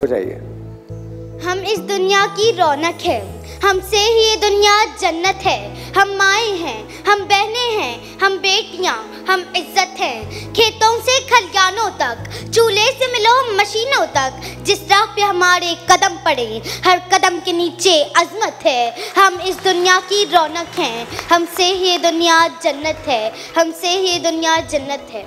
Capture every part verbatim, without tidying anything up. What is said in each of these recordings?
हो जाइए। हम इस दुनिया की रौनक है, हमसे ही ये दुनिया जन्नत है। हम माएँ हैं, हम बहनें हैं, हम बेटियां, हम इज्जत हैं। खेतों से खलियानों तक, चूल्हे से मिलो मशीनों तक, जिस राह पे हमारे कदम पड़े हर कदम के नीचे अजमत है। हम इस दुनिया की रौनक हैं, हमसे ही ये दुनिया जन्नत है, हमसे ही ये दुनिया जन्नत है।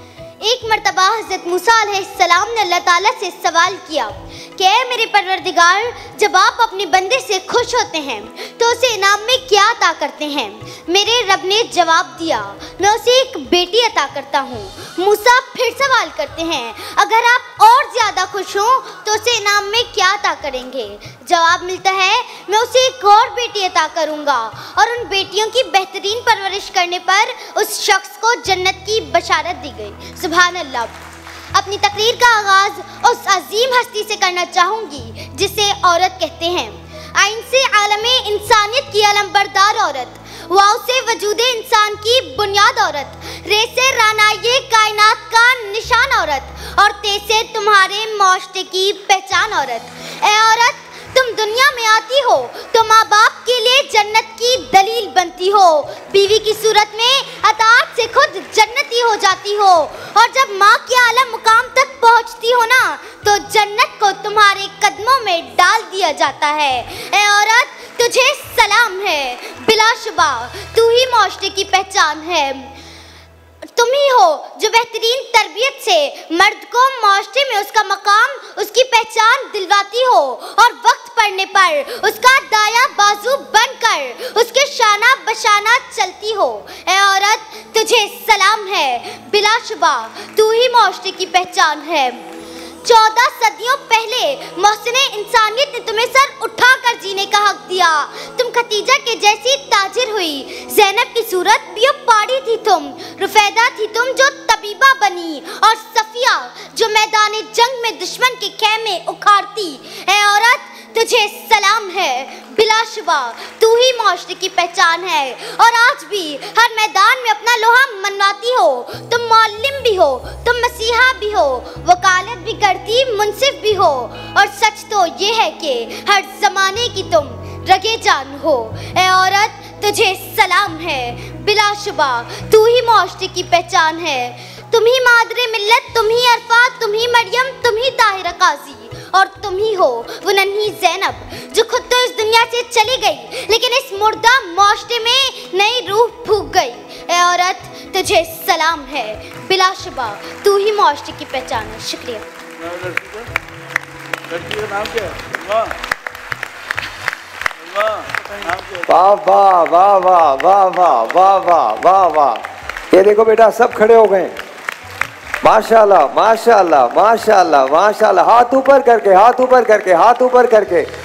एक मर्तबा हज़रत मूसा अलैहिस्सलाम ने अल्लाह ताला से सवाल किया कि ऐ मेरे परवरदिगार, जब आप अपने बंदे से खुश होते हैं तो उसे इनाम में क्या अता करते हैं? मेरे रब ने जवाब दिया, मैं उसे एक बेटी अता करता हूँ। मूसा फिर सवाल करते हैं, अगर आप और ज़्यादा खुश हों तो उसे इनाम में क्या अता करेंगे? जवाब मिलता है, मैं उसे एक और बेटी अता करूँगा और उन बेटियों की बेहतरीन परवरिश करने पर उस शख्स को जन्नत की बशारत दी गई। सुभान अल्लाह। अपनी तकरीर का आगाज़ उस अजीम हस्ती से करना चाहूँगी जिसे औरत कहते हैं। आइन से आलमे इंसानियत की अलमबरदार औरत, वाव से वजूदे इंसान की बुनियाद औरत, रे से रानाये कायनात का निशान औरत, और ते से तुम्हारे माशरे की पहचान औरत। ए औरत, तुम दुनिया में आती हो तो माँ बाप के लिए जन्नत की दलील बनती हो, बीवी की सूरत में अताअत से खुद जन्नती हो जाती हो, और जब माँ के आला मुकाम तक पहुँचती हो ना तो जन्नत को तुम्हारे कदमों में डाल दिया जाता है। ए औरत, तुझे सलाम है, बिलाशुबा तू ही माशरे की पहचान है। तुम ही हो जो बेहतरीन तरबियत से मर्द को माशरे में उसका मकाम, उसकी पहचान दिलवाती हो, और वक्त पड़ने पर उसका दाया बाजू बनकर उसके शाना बशाना चलती हो। ए औरत, तुझे सलाम है, बिलाशुबा तू ही माशरे की पहचान है। चौदह सदियों पहले मोहसिने इंसानियत ने तुम्हें सर उठाकर जीने का हक दिया। तुम खतीजा के जैसी ताजिर हुई, ज़ैनब की सूरत भी पाड़ी थी तुम, रुफैदा थी तुम जो तबीबा बनी, और सफिया जो मैदान जंग में दुश्मन के खेमे उखाड़ती। ए औरत, तुझे सलाम है, बिलाशुबा तू ही माशरे की पहचान है, और आज भी हर मैदान में अपना लोहा मनवाती हो। तुम मौल्लिम भी हो, तुम मसीहा भी हो, वकालत भी करती मुंसिफ भी हो, और सच तो ये है कि हर जमाने की तुम रगे जान हो। ए औरत, तुझे सलाम है, बिलाशुबा तू ही माशरे की पहचान है। तुम ही मादरे मिल्लत, तुम ही अरफा, तुम ही मरियम, तुम ही ताहिरा काजी, और तुम ही हो वो नन्ही ज़ैनब जो खुद तो इस दुनिया से चली गई लेकिन इस मुर्दा माशरे में नई रूह फूंक गई। ए औरत, तुझे सलाम है, बिलाशुबा तू ही माशरे की पहचान है। शुक्रिया। वाह वाह वाह वाह वाह वाह वाह वाह वाह वाह। ये देखो बेटा, सब खड़े हो गए। माशाल्लाह माशाल्लाह माशाल्लाह माशाल्लाह। हाथ ऊपर करके, हाथ ऊपर करके, हाथ ऊपर करके।